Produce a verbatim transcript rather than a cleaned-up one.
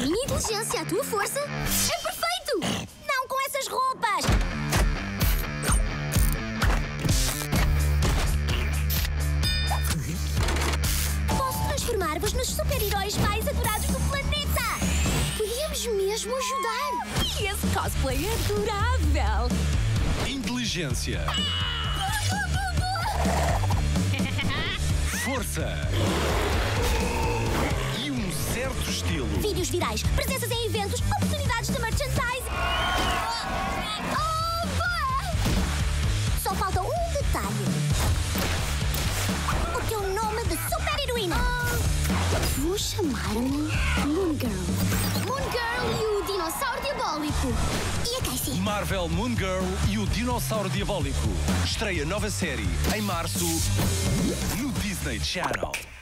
minha inteligência, a tua força, é perfeito! Não com essas roupas! Posso transformar-vos nos super-heróis mais adorados do planeta! Podíamos mesmo ajudar! E esse cosplay é adorável! Inteligência. Força. E um certo estilo. Vídeos virais, presenças em eventos, oportunidades de merchandising. Oh, boa! Só falta um detalhe. O teu nome de super-heroína. Oh. Vou chamar-me Moon Girl. Moon Girl e o dinossauro diabólico. E a Casey? Marvel Moon Girl e o Dinossauro Diabólico. Estreia nova série em março no Disney Channel.